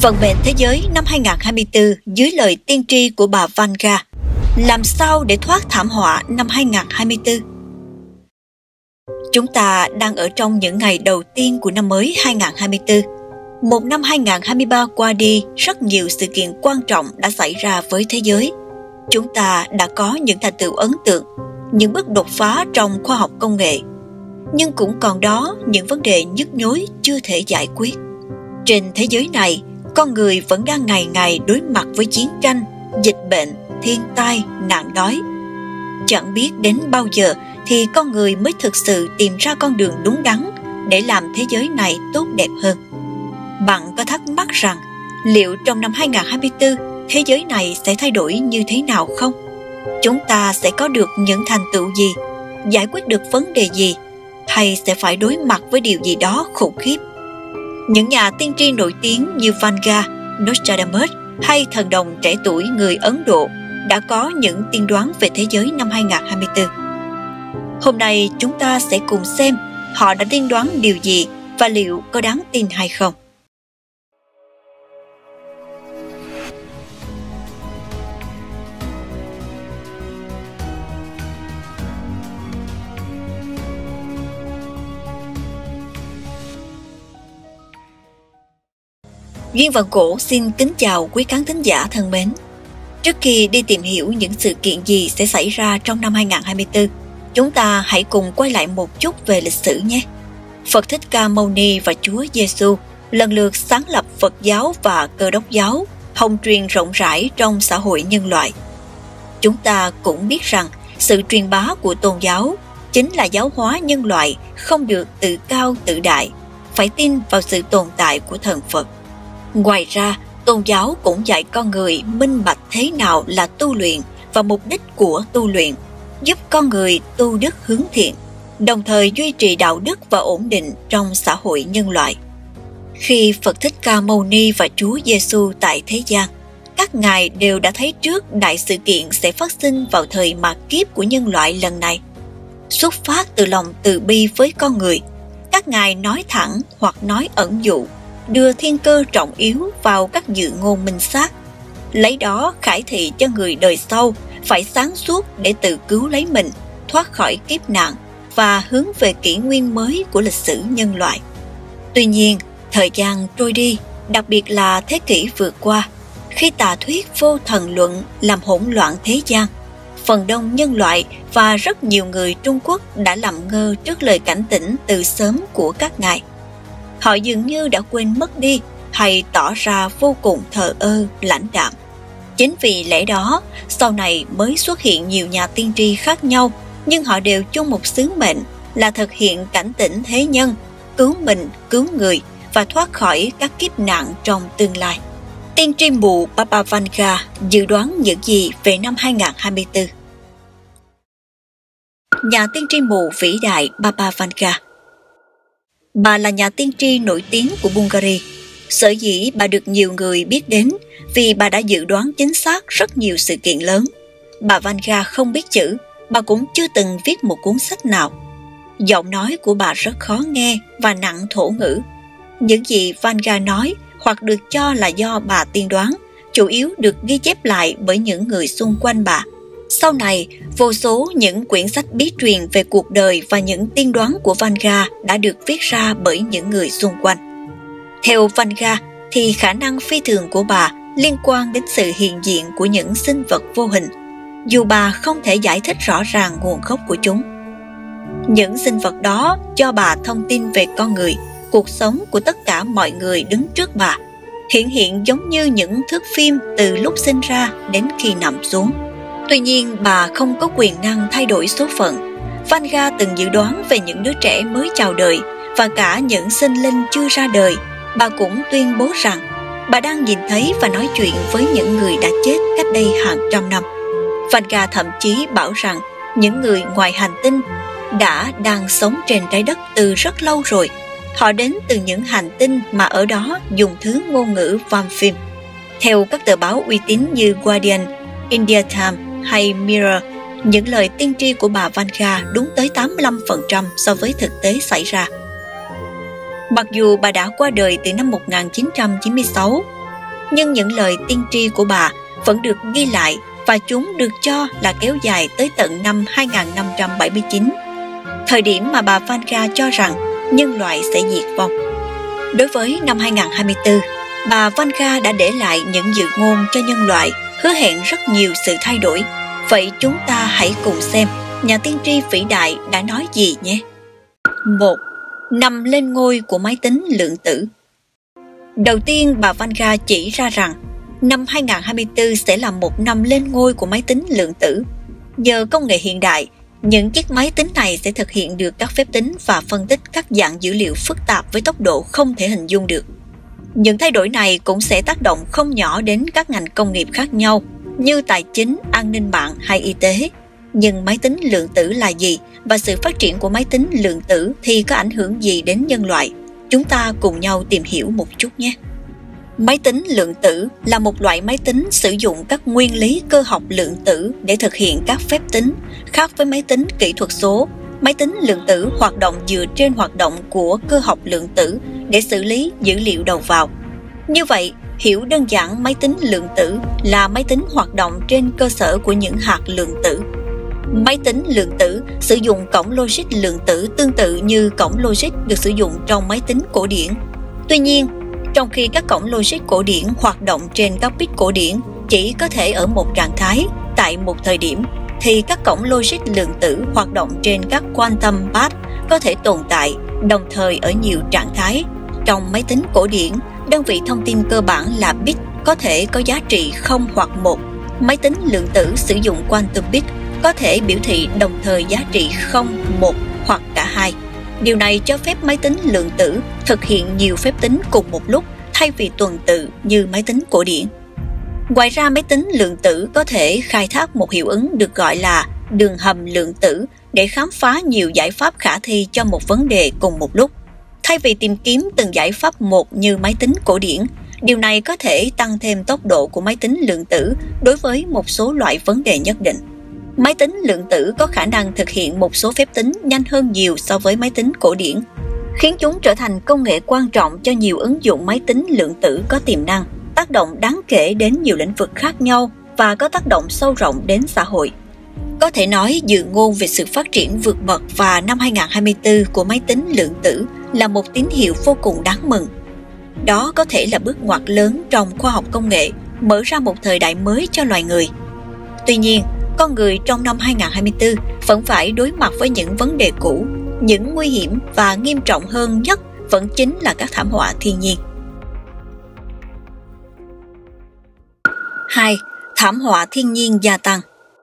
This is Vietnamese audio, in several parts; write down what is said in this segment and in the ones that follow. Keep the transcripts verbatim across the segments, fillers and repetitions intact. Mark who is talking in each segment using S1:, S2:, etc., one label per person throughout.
S1: Vận mệnh thế giới năm hai không hai tư dưới lời tiên tri của bà Vanga. Làm sao để thoát thảm họa năm hai không hai tư? Chúng ta đang ở trong những ngày đầu tiên của năm mới hai không hai tư. Một năm hai không hai ba qua đi, rất nhiều sự kiện quan trọng đã xảy ra với thế giới. Chúng ta đã có những thành tựu ấn tượng, những bước đột phá trong khoa học công nghệ. Nhưng cũng còn đó những vấn đề nhức nhối chưa thể giải quyết. Trên thế giới này, con người vẫn đang ngày ngày đối mặt với chiến tranh, dịch bệnh, thiên tai, nạn đói. Chẳng biết đến bao giờ thì con người mới thực sự tìm ra con đường đúng đắn để làm thế giới này tốt đẹp hơn. Bạn có thắc mắc rằng liệu trong năm hai không hai tư thế giới này sẽ thay đổi như thế nào không? Chúng ta sẽ có được những thành tựu gì? Giải quyết được vấn đề gì? Hay sẽ phải đối mặt với điều gì đó khủng khiếp? Những nhà tiên tri nổi tiếng như Vanga, Nostradamus hay thần đồng trẻ tuổi người Ấn Độ đã có những tiên đoán về thế giới năm hai không hai tư. Hôm nay chúng ta sẽ cùng xem họ đã tiên đoán điều gì và liệu có đáng tin hay không. Duyên Vạn Cổ xin kính chào quý khán thính giả thân mến. Trước khi đi tìm hiểu những sự kiện gì sẽ xảy ra trong năm hai không hai tư, chúng ta hãy cùng quay lại một chút về lịch sử nhé. Phật Thích Ca Mâu Ni và Chúa Giêsu lần lượt sáng lập Phật giáo và Cơ đốc giáo, hồng truyền rộng rãi trong xã hội nhân loại. Chúng ta cũng biết rằng sự truyền bá của tôn giáo chính là giáo hóa nhân loại không được tự cao tự đại, phải tin vào sự tồn tại của thần Phật. Ngoài ra, tôn giáo cũng dạy con người minh bạch thế nào là tu luyện và mục đích của tu luyện, giúp con người tu đức hướng thiện, đồng thời duy trì đạo đức và ổn định trong xã hội nhân loại. Khi Phật Thích Ca Mâu Ni và Chúa Giêsu tại thế gian, các ngài đều đã thấy trước đại sự kiện sẽ phát sinh vào thời mạt kiếp của nhân loại lần này. Xuất phát từ lòng từ bi với con người, các ngài nói thẳng hoặc nói ẩn dụ, đưa thiên cơ trọng yếu vào các dự ngôn minh xác, lấy đó khải thị cho người đời sau phải sáng suốt để tự cứu lấy mình, thoát khỏi kiếp nạn và hướng về kỷ nguyên mới của lịch sử nhân loại. Tuy nhiên, thời gian trôi đi, đặc biệt là thế kỷ vừa qua, khi tà thuyết vô thần luận làm hỗn loạn thế gian, phần đông nhân loại và rất nhiều người Trung Quốc đã làm ngơ trước lời cảnh tỉnh từ sớm của các ngài. Họ dường như đã quên mất đi hay tỏ ra vô cùng thờ ơ, lãnh đạm. Chính vì lẽ đó, sau này mới xuất hiện nhiều nhà tiên tri khác nhau, nhưng họ đều chung một sứ mệnh là thực hiện cảnh tỉnh thế nhân, cứu mình, cứu người và thoát khỏi các kiếp nạn trong tương lai. Tiên tri mù Baba Vanga dự đoán những gì về năm hai không hai tư? Nhà tiên tri mù vĩ đại Baba Vanga. Bà là nhà tiên tri nổi tiếng của Bulgaria. Sở dĩ bà được nhiều người biết đến vì bà đã dự đoán chính xác rất nhiều sự kiện lớn. Bà Vanga không biết chữ, bà cũng chưa từng viết một cuốn sách nào. Giọng nói của bà rất khó nghe và nặng thổ ngữ. Những gì Vanga nói hoặc được cho là do bà tiên đoán, chủ yếu được ghi chép lại bởi những người xung quanh bà. Sau này, vô số những quyển sách bí truyền về cuộc đời và những tiên đoán của Vanga đã được viết ra bởi những người xung quanh. Theo Vanga, thì khả năng phi thường của bà liên quan đến sự hiện diện của những sinh vật vô hình, dù bà không thể giải thích rõ ràng nguồn gốc của chúng. Những sinh vật đó cho bà thông tin về con người, cuộc sống của tất cả mọi người đứng trước bà, hiện hiện giống như những thước phim từ lúc sinh ra đến khi nằm xuống. Tuy nhiên, bà không có quyền năng thay đổi số phận. Vanga từng dự đoán về những đứa trẻ mới chào đời và cả những sinh linh chưa ra đời. Bà cũng tuyên bố rằng bà đang nhìn thấy và nói chuyện với những người đã chết cách đây hàng trăm năm. Vanga thậm chí bảo rằng những người ngoài hành tinh đã đang sống trên trái đất từ rất lâu rồi. Họ đến từ những hành tinh mà ở đó dùng thứ ngôn ngữ Vamphim. Theo các tờ báo uy tín như Guardian, India Times hay Mirror, những lời tiên tri của bà Vanga đúng tới tám mươi lăm phần trăm so với thực tế xảy ra. Mặc dù bà đã qua đời từ năm một nghìn chín trăm chín mươi sáu, nhưng những lời tiên tri của bà vẫn được ghi lại và chúng được cho là kéo dài tới tận năm hai nghìn năm trăm bảy mươi chín, thời điểm mà bà Vanga cho rằng nhân loại sẽ diệt vong. Đối với năm hai nghìn không trăm hai mươi tư, bà Vanga đã để lại những dự ngôn cho nhân loại, hứa hẹn rất nhiều sự thay đổi. Vậy chúng ta hãy cùng xem nhà tiên tri vĩ đại đã nói gì nhé. một. Nằm lên ngôi của máy tính lượng tử. Đầu tiên, bà Vanga chỉ ra rằng năm hai nghìn không trăm hai mươi tư sẽ là một năm lên ngôi của máy tính lượng tử. Nhờ công nghệ hiện đại, những chiếc máy tính này sẽ thực hiện được các phép tính và phân tích các dạng dữ liệu phức tạp với tốc độ không thể hình dung được. Những thay đổi này cũng sẽ tác động không nhỏ đến các ngành công nghiệp khác nhau như tài chính, an ninh mạng hay y tế. Nhưng máy tính lượng tử là gì và sự phát triển của máy tính lượng tử thì có ảnh hưởng gì đến nhân loại? Chúng ta cùng nhau tìm hiểu một chút nhé. Máy tính lượng tử là một loại máy tính sử dụng các nguyên lý cơ học lượng tử để thực hiện các phép tính. Khác với máy tính kỹ thuật số, máy tính lượng tử hoạt động dựa trên hoạt động của cơ học lượng tử để xử lý dữ liệu đầu vào. Như vậy, hiểu đơn giản máy tính lượng tử là máy tính hoạt động trên cơ sở của những hạt lượng tử. Máy tính lượng tử sử dụng cổng logic lượng tử tương tự như cổng logic được sử dụng trong máy tính cổ điển. Tuy nhiên, trong khi các cổng logic cổ điển hoạt động trên các bit cổ điển chỉ có thể ở một trạng thái tại một thời điểm, thì các cổng logic lượng tử hoạt động trên các quantum path có thể tồn tại đồng thời ở nhiều trạng thái. Trong máy tính cổ điển, đơn vị thông tin cơ bản là bit có thể có giá trị không hoặc một. Máy tính lượng tử sử dụng quantum bit có thể biểu thị đồng thời giá trị không, một hoặc cả hai. Điều này cho phép máy tính lượng tử thực hiện nhiều phép tính cùng một lúc thay vì tuần tự như máy tính cổ điển. Ngoài ra, máy tính lượng tử có thể khai thác một hiệu ứng được gọi là đường hầm lượng tử để khám phá nhiều giải pháp khả thi cho một vấn đề cùng một lúc. Thay vì tìm kiếm từng giải pháp một như máy tính cổ điển, điều này có thể tăng thêm tốc độ của máy tính lượng tử đối với một số loại vấn đề nhất định. Máy tính lượng tử có khả năng thực hiện một số phép tính nhanh hơn nhiều so với máy tính cổ điển, khiến chúng trở thành công nghệ quan trọng cho nhiều ứng dụng máy tính lượng tử có tiềm năng, tác động đáng kể đến nhiều lĩnh vực khác nhau và có tác động sâu rộng đến xã hội. Có thể nói, dự ngôn về sự phát triển vượt bậc vào năm hai nghìn không trăm hai mươi tư của máy tính lượng tử là một tín hiệu vô cùng đáng mừng. Đó có thể là bước ngoặt lớn trong khoa học công nghệ, mở ra một thời đại mới cho loài người. Tuy nhiên, con người trong năm hai nghìn không trăm hai mươi tư vẫn phải đối mặt với những vấn đề cũ, những nguy hiểm và nghiêm trọng hơn nhất vẫn chính là các thảm họa thiên nhiên. hai. Thảm họa thiên nhiên gia tăng.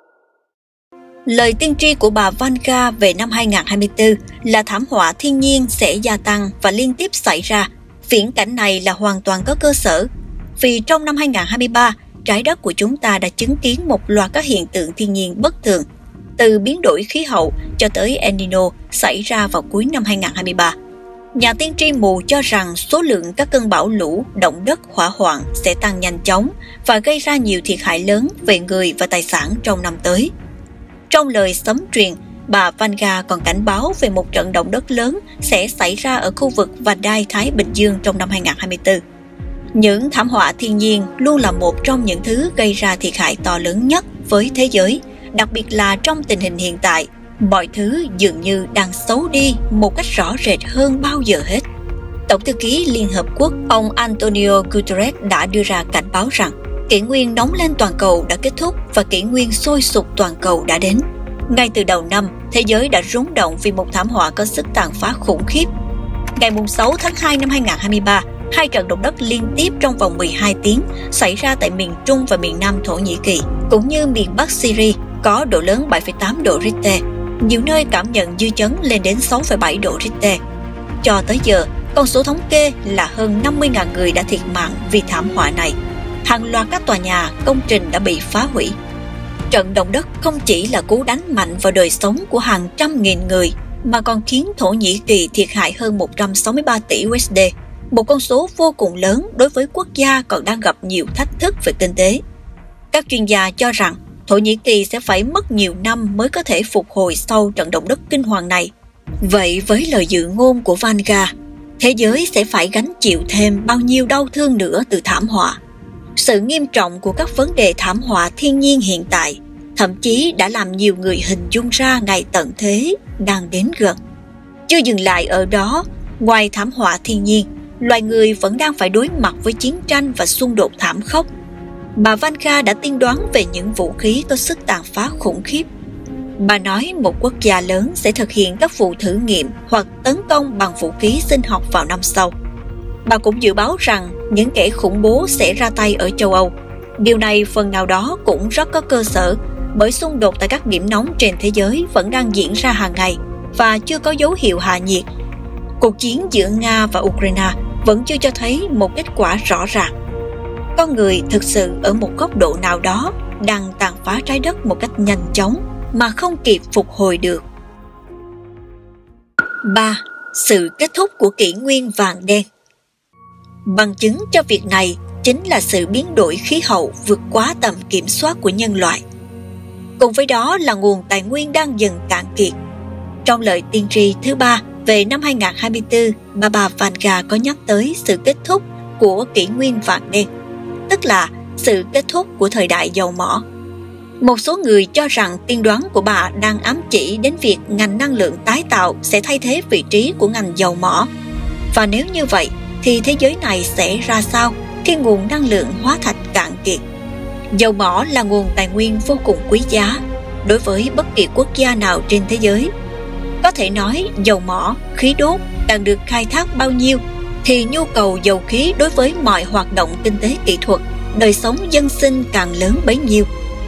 S1: Lời tiên tri của bà Vanga về năm hai nghìn không trăm hai mươi tư là thảm họa thiên nhiên sẽ gia tăng và liên tiếp xảy ra. Viễn cảnh này là hoàn toàn có cơ sở, vì trong năm hai nghìn không trăm hai mươi ba, trái đất của chúng ta đã chứng kiến một loạt các hiện tượng thiên nhiên bất thường, từ biến đổi khí hậu cho tới El Nino xảy ra vào cuối năm hai nghìn không trăm hai mươi ba. Nhà tiên tri mù cho rằng số lượng các cơn bão lũ, động đất, hỏa hoạn sẽ tăng nhanh chóng và gây ra nhiều thiệt hại lớn về người và tài sản trong năm tới. Trong lời sấm truyền, bà Vanga còn cảnh báo về một trận động đất lớn sẽ xảy ra ở khu vực Vành đai Thái Bình Dương trong năm hai nghìn không trăm hai mươi tư. Những thảm họa thiên nhiên luôn là một trong những thứ gây ra thiệt hại to lớn nhất với thế giới, đặc biệt là trong tình hình hiện tại, mọi thứ dường như đang xấu đi một cách rõ rệt hơn bao giờ hết. Tổng thư ký Liên Hợp Quốc, ông Antonio Guterres đã đưa ra cảnh báo rằng kỷ nguyên nóng lên toàn cầu đã kết thúc và kỷ nguyên sôi sục toàn cầu đã đến. Ngay từ đầu năm, thế giới đã rúng động vì một thảm họa có sức tàn phá khủng khiếp. Ngày sáu tháng hai năm hai nghìn không trăm hai mươi ba, hai trận động đất liên tiếp trong vòng mười hai tiếng xảy ra tại miền Trung và miền Nam Thổ Nhĩ Kỳ, cũng như miền Bắc Syria có độ lớn bảy phẩy tám độ Richter. Nhiều nơi cảm nhận dư chấn lên đến sáu phẩy bảy độ Richter. Cho tới giờ, con số thống kê là hơn năm mươi nghìn người đã thiệt mạng vì thảm họa này. Hàng loạt các tòa nhà, công trình đã bị phá hủy. Trận động đất không chỉ là cú đánh mạnh vào đời sống của hàng trăm nghìn người, mà còn khiến Thổ Nhĩ Kỳ thiệt hại hơn một trăm sáu mươi ba tỷ đô la, một con số vô cùng lớn đối với quốc gia còn đang gặp nhiều thách thức về kinh tế. Các chuyên gia cho rằng Thổ Nhĩ Kỳ sẽ phải mất nhiều năm mới có thể phục hồi sau trận động đất kinh hoàng này. Vậy với lời dự ngôn của Vanga, thế giới sẽ phải gánh chịu thêm bao nhiêu đau thương nữa từ thảm họa? Sự nghiêm trọng của các vấn đề thảm họa thiên nhiên hiện tại thậm chí đã làm nhiều người hình dung ra ngày tận thế đang đến gần. Chưa dừng lại ở đó, ngoài thảm họa thiên nhiên, loài người vẫn đang phải đối mặt với chiến tranh và xung đột thảm khốc. Bà Vanga đã tiên đoán về những vũ khí có sức tàn phá khủng khiếp. Bà nói một quốc gia lớn sẽ thực hiện các vụ thử nghiệm hoặc tấn công bằng vũ khí sinh học vào năm sau. Bà cũng dự báo rằng những kẻ khủng bố sẽ ra tay ở châu Âu. Điều này phần nào đó cũng rất có cơ sở, bởi xung đột tại các điểm nóng trên thế giới vẫn đang diễn ra hàng ngày và chưa có dấu hiệu hạ nhiệt. Cuộc chiến giữa Nga và Ukraine vẫn chưa cho thấy một kết quả rõ ràng. Con người thực sự ở một góc độ nào đó đang tàn phá trái đất một cách nhanh chóng mà không kịp phục hồi được. ba. Sự kết thúc của kỷ nguyên vàng đen. Bằng chứng cho việc này chính là sự biến đổi khí hậu vượt quá tầm kiểm soát của nhân loại. Cùng với đó là nguồn tài nguyên đang dần cạn kiệt. Trong lời tiên tri thứ ba về năm hai không hai tư, bà bà Vanga có nhắc tới sự kết thúc của kỷ nguyên vàng đen, tức là sự kết thúc của thời đại dầu mỏ. Một số người cho rằng tiên đoán của bà đang ám chỉ đến việc ngành năng lượng tái tạo sẽ thay thế vị trí của ngành dầu mỏ. Và nếu như vậy, thì thế giới này sẽ ra sao khi nguồn năng lượng hóa thạch cạn kiệt? Dầu mỏ là nguồn tài nguyên vô cùng quý giá đối với bất kỳ quốc gia nào trên thế giới. Có thể nói dầu mỏ, khí đốt càng được khai thác bao nhiêu thì nhu cầu dầu khí đối với mọi hoạt động kinh tế kỹ thuật, đời sống dân sinh càng lớn bấy nhiêu.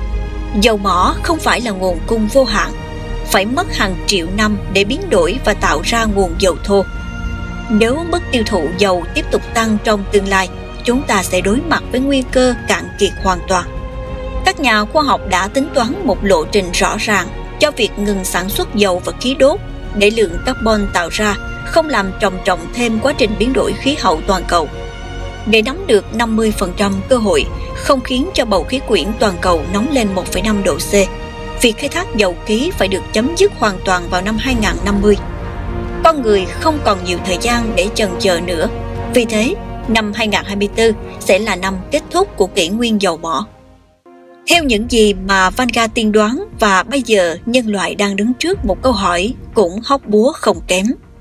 S1: Dầu mỏ không phải là nguồn cung vô hạn, phải mất hàng triệu năm để biến đổi và tạo ra nguồn dầu thô. Nếu mức tiêu thụ dầu tiếp tục tăng trong tương lai, chúng ta sẽ đối mặt với nguy cơ cạn kiệt hoàn toàn. Các nhà khoa học đã tính toán một lộ trình rõ ràng cho việc ngừng sản xuất dầu và khí đốt để lượng carbon tạo ra không làm trầm trọng thêm quá trình biến đổi khí hậu toàn cầu. Để nắm được năm mươi phần trăm cơ hội không khiến cho bầu khí quyển toàn cầu nóng lên một phẩy năm độ C, việc khai thác dầu khí phải được chấm dứt hoàn toàn vào năm hai không năm mươi. Con người không còn nhiều thời gian để chần chờ nữa, vì thế năm hai không hai tư sẽ là năm kết thúc của kỷ nguyên dầu mỏ. Theo những gì mà Vanga tiên đoán, và bây giờ nhân loại đang đứng trước một câu hỏi cũng hóc búa không kém.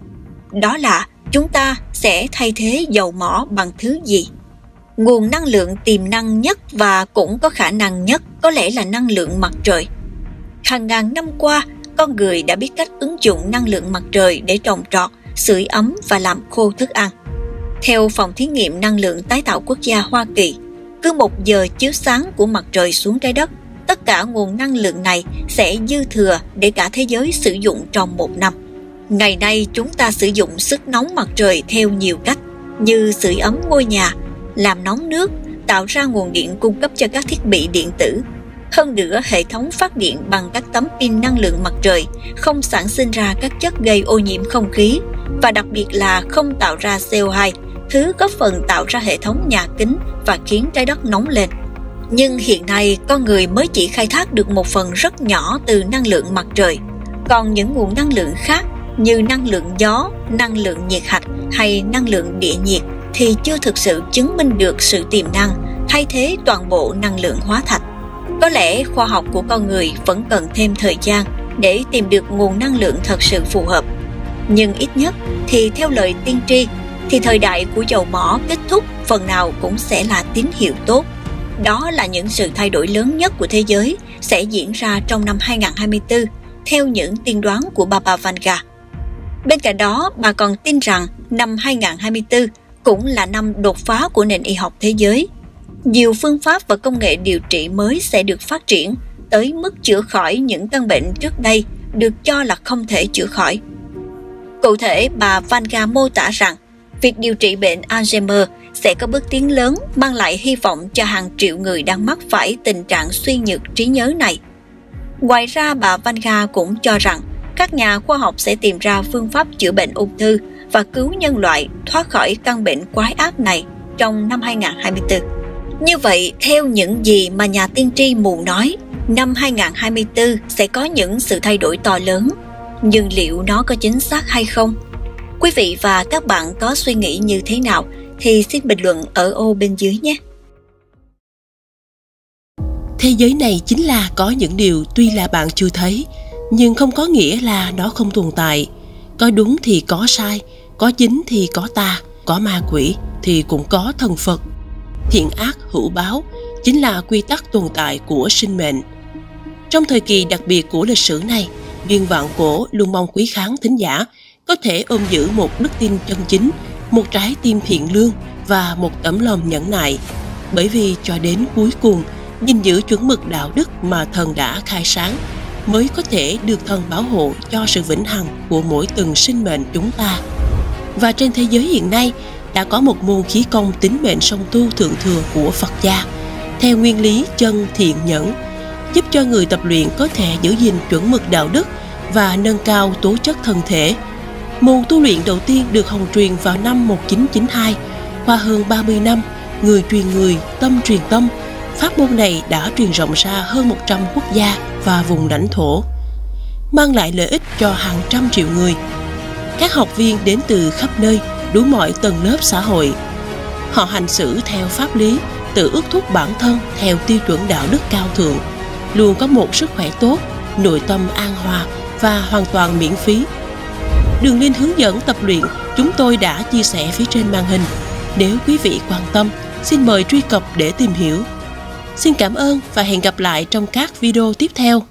S1: Đó là chúng ta sẽ thay thế dầu mỏ bằng thứ gì? Nguồn năng lượng tiềm năng nhất và cũng có khả năng nhất có lẽ là năng lượng mặt trời. Hàng ngàn năm qua, con người đã biết cách ứng dụng năng lượng mặt trời để trồng trọt, sưởi ấm và làm khô thức ăn. Theo Phòng Thí nghiệm Năng lượng Tái tạo Quốc gia Hoa Kỳ, cứ một giờ chiếu sáng của mặt trời xuống trái đất, tất cả nguồn năng lượng này sẽ dư thừa để cả thế giới sử dụng trong một năm. Ngày nay chúng ta sử dụng sức nóng mặt trời theo nhiều cách, như sưởi ấm ngôi nhà, làm nóng nước, tạo ra nguồn điện cung cấp cho các thiết bị điện tử. Hơn nữa, hệ thống phát điện bằng các tấm pin năng lượng mặt trời không sản sinh ra các chất gây ô nhiễm không khí, và đặc biệt là không tạo ra C O hai, thứ góp phần tạo ra hệ thống nhà kính và khiến trái đất nóng lên. Nhưng hiện nay, con người mới chỉ khai thác được một phần rất nhỏ từ năng lượng mặt trời. Còn những nguồn năng lượng khác như năng lượng gió, năng lượng nhiệt hạch hay năng lượng địa nhiệt thì chưa thực sự chứng minh được sự tiềm năng thay thế toàn bộ năng lượng hóa thạch. Có lẽ khoa học của con người vẫn cần thêm thời gian để tìm được nguồn năng lượng thật sự phù hợp. Nhưng ít nhất thì theo lời tiên tri, thì thời đại của dầu mỏ kết thúc phần nào cũng sẽ là tín hiệu tốt. Đó là những sự thay đổi lớn nhất của thế giới sẽ diễn ra trong năm hai không hai tư, theo những tiên đoán của bà bà Vanga. Bên cạnh đó, bà còn tin rằng năm hai không hai tư cũng là năm đột phá của nền y học thế giới. Nhiều phương pháp và công nghệ điều trị mới sẽ được phát triển tới mức chữa khỏi những căn bệnh trước đây được cho là không thể chữa khỏi. Cụ thể, bà Vanga mô tả rằng việc điều trị bệnh Alzheimer sẽ có bước tiến lớn, mang lại hy vọng cho hàng triệu người đang mắc phải tình trạng suy nhược trí nhớ này. Ngoài ra, bà Vanga cũng cho rằng các nhà khoa học sẽ tìm ra phương pháp chữa bệnh ung thư và cứu nhân loại thoát khỏi căn bệnh quái ác này trong năm hai không hai tư. Như vậy, theo những gì mà nhà tiên tri mù nói, năm hai không hai tư sẽ có những sự thay đổi to lớn. Nhưng liệu nó có chính xác hay không? Quý vị và các bạn có suy nghĩ như thế nào thì xin bình luận ở ô bên dưới nhé!
S2: Thế giới này chính là có những điều tuy là bạn chưa thấy, nhưng không có nghĩa là nó không tồn tại. Có đúng thì có sai, có chính thì có tà, có ma quỷ thì cũng có thần Phật. Thiện ác hữu báo chính là quy tắc tồn tại của sinh mệnh. Trong thời kỳ đặc biệt của lịch sử này, Viên Vạn Cổ luôn mong quý khán thính giả có thể ôm giữ một đức tin chân chính, một trái tim thiện lương và một tấm lòng nhẫn nại. Bởi vì cho đến cuối cùng, gìn giữ chuẩn mực đạo đức mà thần đã khai sáng mới có thể được thần bảo hộ cho sự vĩnh hằng của mỗi từng sinh mệnh chúng ta. Và trên thế giới hiện nay đã có một môn khí công tính mệnh song tu thượng thừa của Phật gia theo nguyên lý chân thiện nhẫn, giúp cho người tập luyện có thể giữ gìn chuẩn mực đạo đức và nâng cao tố chất thân thể. Môn tu luyện đầu tiên được hồng truyền vào năm một nghìn chín trăm chín mươi hai, qua hơn ba mươi năm, người truyền người, tâm truyền tâm. Pháp môn này đã truyền rộng ra hơn một trăm quốc gia và vùng lãnh thổ, mang lại lợi ích cho hàng trăm triệu người. Các học viên đến từ khắp nơi, đủ mọi tầng lớp xã hội. Họ hành xử theo pháp lý, tự ước thúc bản thân theo tiêu chuẩn đạo đức cao thượng, luôn có một sức khỏe tốt, nội tâm an hòa và hoàn toàn miễn phí. Đường link hướng dẫn tập luyện chúng tôi đã chia sẻ phía trên màn hình. Nếu quý vị quan tâm, xin mời truy cập để tìm hiểu. Xin cảm ơn và hẹn gặp lại trong các video tiếp theo.